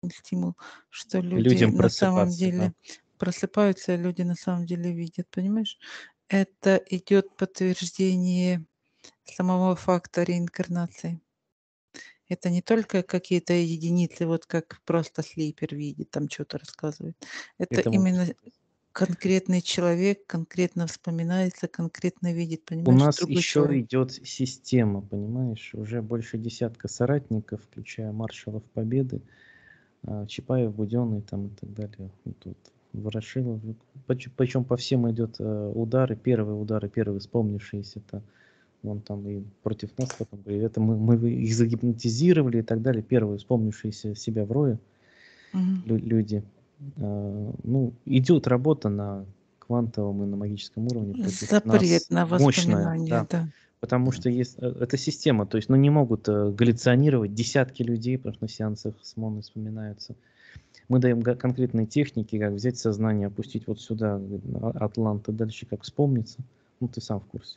стимул, что люди людям на самом просыпаться, да. деле просыпаются, а люди на самом деле видят, понимаешь? Это идет подтверждение самого факта реинкарнации. Это не только какие-то единицы, вот как просто слипер видит, там что-то рассказывает. Это Это могут именно сказать. конкретный человек, конкретно вспоминается, конкретно видит, У понимаешь, нас другой еще человек. идет система, понимаешь? Уже больше десятка соратников, включая маршалов Победы, Чапаев, Буденный там и так далее. И тут Ворошилов. Причем по всем идет удары, первые вспомнившиеся. Это вон там и против нас потом говорили, это мы их загипнотизировали и так далее. Первые вспомнившиеся себя в рое Мгм. люди. Ну, идет работа на квантовом и на магическом уровне против Запрет нас на мощная, воспоминания, да. да. Потому что есть, это система, то есть, ну, не могут галлюционировать десятки людей, потому что на сеансах с МОНой вспоминаются. Мы даем конкретные техники, как взять сознание, опустить вот сюда, Атланта, дальше как вспомнится. Ну, ты сам в курсе.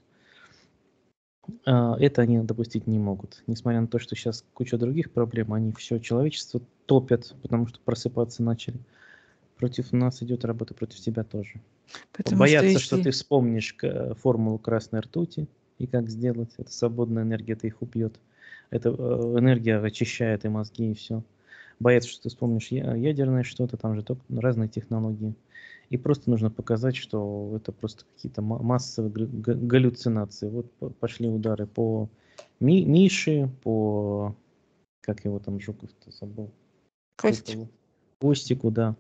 Это они допустить не могут. Несмотря на то, что сейчас куча других проблем, они все человечество топят, потому что просыпаться начали. Против нас идет работа, против тебя тоже. Потому что Боятся, что ты если вспомнишь формулу красной ртути и как сделать. Это свободная энергия, это их убьет. Эта энергия очищает и мозги, и все. Боятся, что ты вспомнишь ядерное что-то, там же только разные технологии. И просто нужно показать, что это просто какие-то массовые галлюцинации. Вот пошли удары по Мише, по... Как его там Жуков-то забыл? Кость, Костику, да.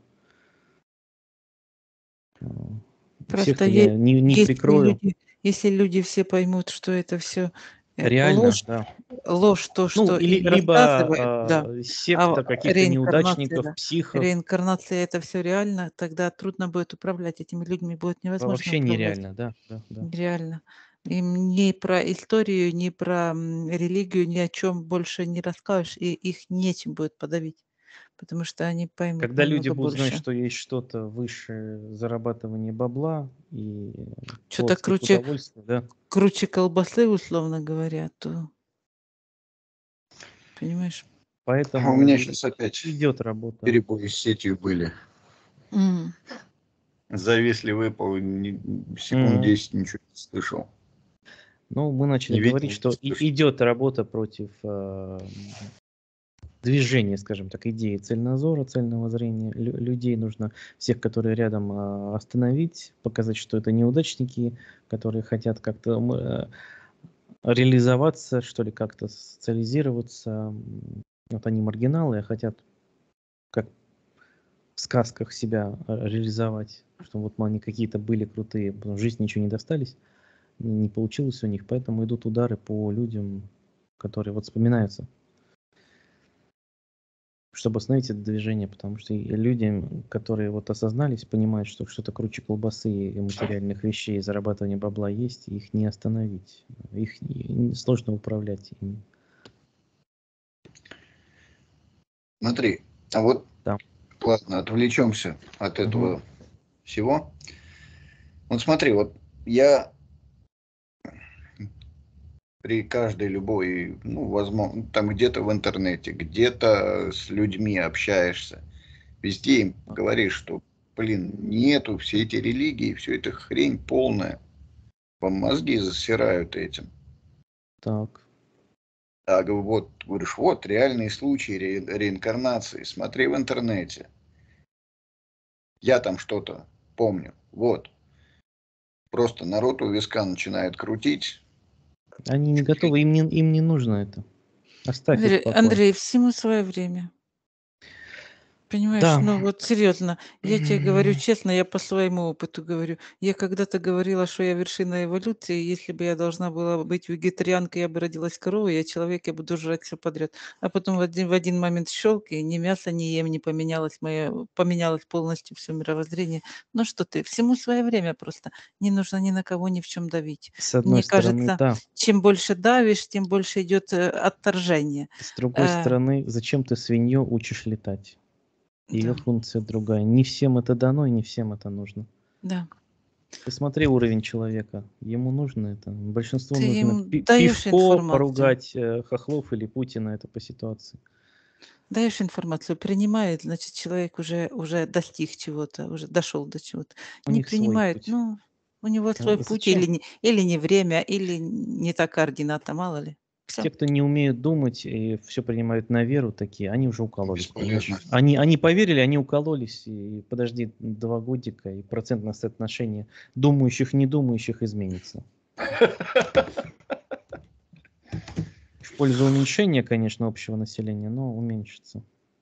просто Всех-то я не прикрою. если люди все поймут, что это все Реально, ложь, да. ложь, то, Ну, что или, им рассказывают, да, а секта каких-то реинкарнация, неудачников, да, психов. реинкарнация это все реально, тогда трудно будет управлять этими людьми, будет невозможно Вообще управлять. нереально, да, да, да. Реально. Им ни про историю, ни про религию, ни о чем больше не расскажешь, и их нечем будет подавить, потому что они поймут Когда люди намного будут знать, больше. что есть что-то выше зарабатывания бабла и Что-то плотских удовольствий, да. круче колбасы, условно говоря, то, понимаешь? А у меня Поэтому сейчас опять идет работа. перебои с сетью были. М. Зависли, выпал, секунд Мгм. 10 ничего не слышал. Ну, мы начали Не говорить, видел, не что слышал. идет работа против движение, скажем так, идеи цельнозора, цельного зрения. Людей нужно, всех, которые рядом, остановить, показать, что это неудачники, которые хотят как-то реализоваться, что ли, как-то социализироваться. Вот они маргиналы, а хотят, как в сказках, себя реализовать, что вот они какие-то были крутые, потом в жизни ничего не достались, не получилось у них, поэтому идут удары по людям, которые вот вспоминаются, чтобы остановить это движение, потому что и люди, которые вот осознались, понимают, что что-то круче колбасы и материальных вещей, зарабатывание бабла есть, их не остановить, их сложно управлять ими. Смотри, а вот, Да. ладно, отвлечемся от Мгм. этого всего. Вот смотри, вот я при каждой любой, ну, возможно, там где-то в интернете, где-то с людьми общаешься, везде им говоришь, что, блин, нету, все эти религии, все это хрень полная. Вам мозги засирают этим. Так. А вот, говоришь, вот реальные случаи реинкарнации, смотри в интернете. Я там что-то помню. Вот. Просто народ у виска начинает крутить. Они не готовы, им не нужно это. Оставь их в покое. Андрей, всему свое время. Понимаешь, Да. ну вот серьезно, я тебе говорю честно, я по своему опыту говорю. Я когда-то говорила, что я вершина эволюции, и если бы я должна была быть вегетарианкой, я бы родилась коровой, я человек, я буду жрать все подряд. А потом в один момент щелк, и ни мясо не ем, не поменялось полностью все мировоззрение. Ну что ты, всему свое время просто. Не нужно ни на кого ни в чем давить. С одной Мне стороны, кажется, да. чем больше давишь, тем больше идет отторжение. С другой Э, стороны, зачем ты свинью учишь летать? Ее да, функция другая. Не всем это дано и не всем это нужно. да. Ты смотри уровень человека. Ему нужно это. Большинству Ты нужно им даешь пивко информацию. поругать Хохлов или Путина. Это по ситуации. Даешь информацию, принимает, значит, человек уже достиг чего-то, уже дошел до чего-то. У Не них свой принимает, путь. ну, у него свой путь, Зачем? или не время, или не та координата, мало ли. Все. Те, кто не умеют думать и все принимают на веру, такие, они уже укололись, понимаешь? Бесполезно. Они поверили, они укололись, и подожди 2 годика, и процентное соотношение думающих, не думающих изменится. В пользу уменьшения, конечно, общего населения, но уменьшится.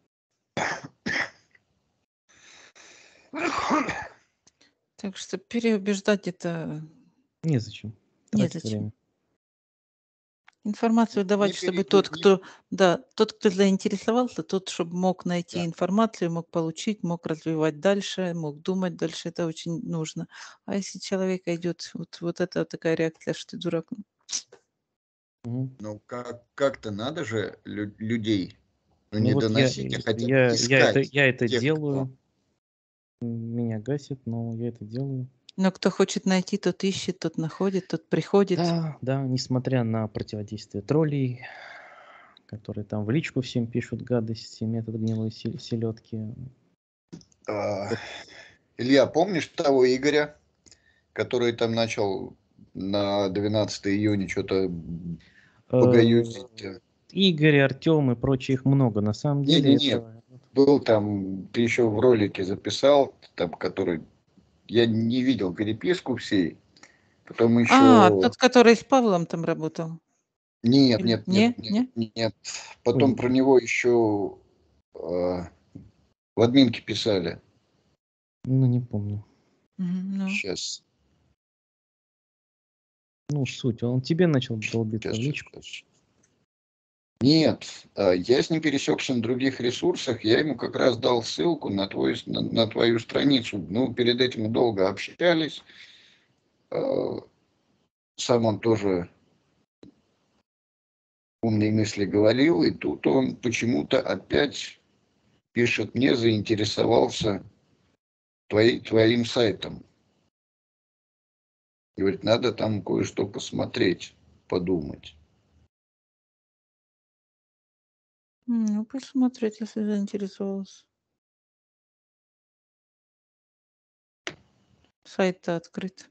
Так что переубеждать это Незачем тратить незачем. время. Информацию Не давать, чтобы перегиб, тот, кто заинтересовался, тот, чтобы мог найти да. информацию, мог получить, мог развивать дальше, мог думать дальше. Это очень нужно. А если человека идет вот это такая реакция, что ты дурак. Мгм. Ну, как-то надо же людей, ну, Ну не вот доносить, а хотя бы искать я это тех, кто... делаю, меня гасит, но я это делаю. Но кто хочет найти, тот ищет, тот находит, тот приходит. Да, да, несмотря на противодействие троллей, которые там в личку всем пишут гадости, метод гнилой селедки. А, Илья, помнишь того Игоря, который там начал на 12 июня что-то погоюзить? Игорь, Артем и прочих много. На самом деле Не-не-не, это... был там, ты еще в ролике записал, там, который... Я не видел переписку всей, потом еще... Тот, который с Павлом там работал. Нет, Или нет, нет, не? нет, Не? нет. Потом Ой, про него еще в админке писали. ну не помню. Ну. Сейчас, Ну, суть. Он тебе начал долбиться в личку. сейчас. Нет, я с ним пересекся на других ресурсах, я ему как раз дал ссылку на твою страницу. Ну, перед этим мы долго общались. А, Сам он тоже умные мысли говорил, и тут он почему-то опять пишет мне, заинтересовался твоим сайтом. Говорит, надо там кое-что посмотреть, подумать. Ну, посмотреть, если заинтересовался. Сайт-то открыт.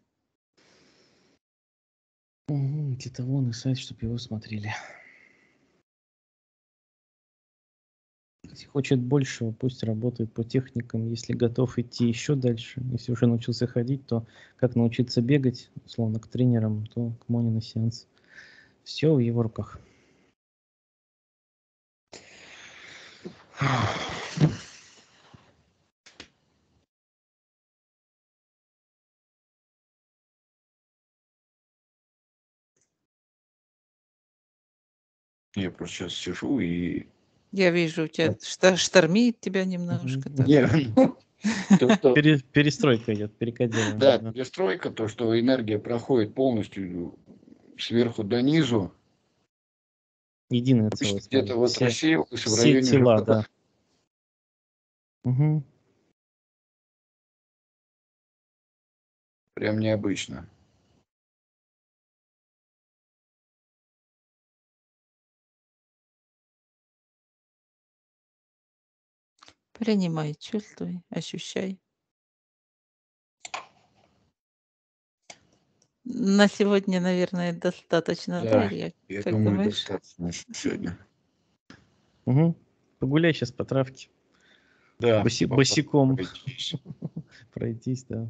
Где-то вон и сайт, чтобы его смотрели. Если хочет большего, пусть работает по техникам. Если готов идти еще дальше, если уже научился ходить, то как научиться бегать, условно, к тренерам, то к Моне на сеанс. Все в его руках. Я просто сейчас сижу и... Я вижу, у тебя штормит тебя немножко. Так. Не, Перестройка идет, перекодирование. да, Да. перестройка, то, что энергия проходит полностью сверху до низу. Единое целое. Где-то вот Все, рассеялась в все районе тела, живота. да. Угу. Прям необычно. Принимай, чувствуй, ощущай. На сегодня, наверное, достаточно, да, Да, Илья? я Как думаю, думаешь? достаточно сегодня. Угу. Погуляй сейчас по травке. Да, Босиком пройтись. пройтись, да.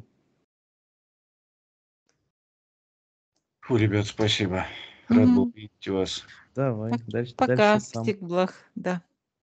Фу, ребят, спасибо. Рад был видеть вас. Давай, дальше Пока, сам. всех благ, да.